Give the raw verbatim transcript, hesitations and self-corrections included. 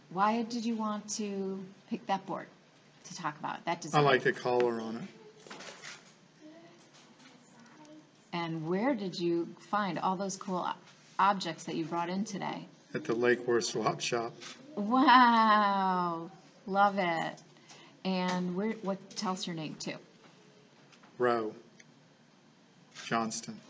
why did you want to pick that board to talk about, that I design? like the color on it. And where did you find all those cool objects that you brought in today? At the Lake Worth Swap Shop. Wow, love it. And where? What? Tell us your name too. Row. Johnston.